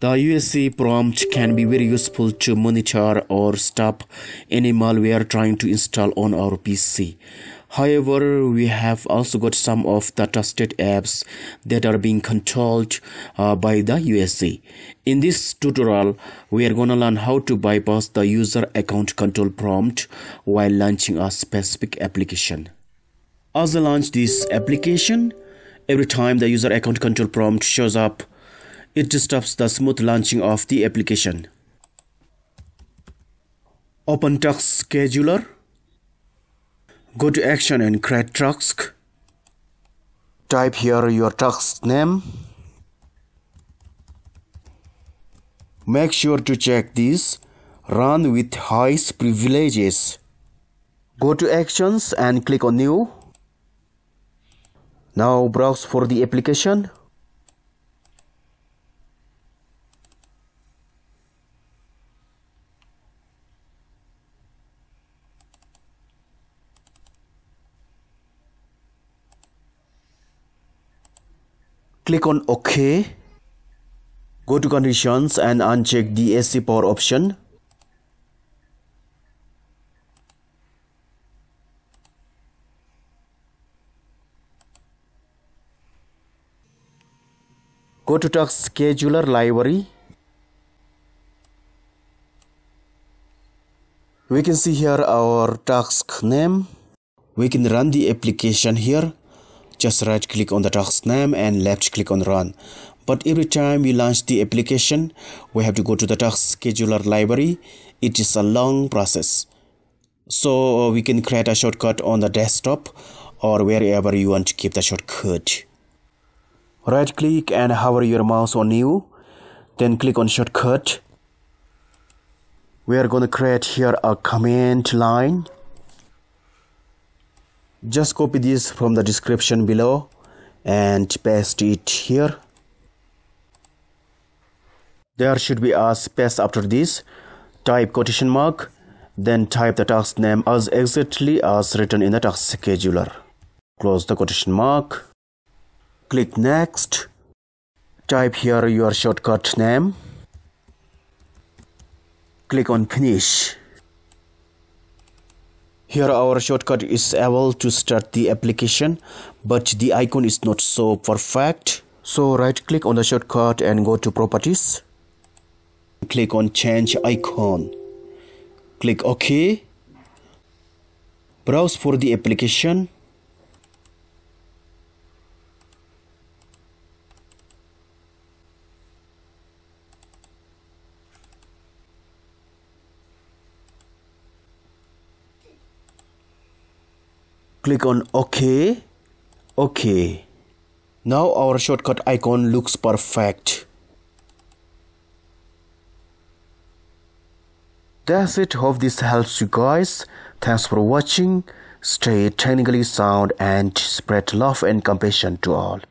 The UAC prompt can be very useful to monitor or stop any malware trying to install on our PC. However, we have also got some of the trusted apps that are being controlled by the UAC. In this tutorial, we are going to learn how to bypass the user account control prompt while launching a specific application. As I launch this application, every time the user account control prompt shows up, it disturbs the smooth launching of the application. Open Task Scheduler. Go to Action and create task. Type here your task name. Make sure to check this. Run with highest privileges. Go to Actions and click on New. Now browse for the application. Click on OK. Go to Conditions and uncheck the AC power option. Go to Task Scheduler library. We can see here our task name. We can run the application here. Just right click on the task name and left click on run. But every time we launch the application, we have to go to the task scheduler library. It is a long process. So we can create a shortcut on the desktop or wherever you want to keep the shortcut. Right click and hover your mouse on new. Then click on shortcut. We are going to create here a command line. Just copy this from the description below and paste it here. There should be a space after this. Type quotation mark, then type the task name as exactly as written in the task scheduler. Close the quotation mark. Click next. Type here your shortcut name. Click on finish. Here our shortcut is able to start the application, but the icon is not so perfect. So right click on the shortcut and go to properties. Click on change icon. Click OK. Browse for the application. Click on OK. OK. Now our shortcut icon looks perfect. That's it. Hope this helps you guys. Thanks for watching. Stay technically sound and spread love and compassion to all.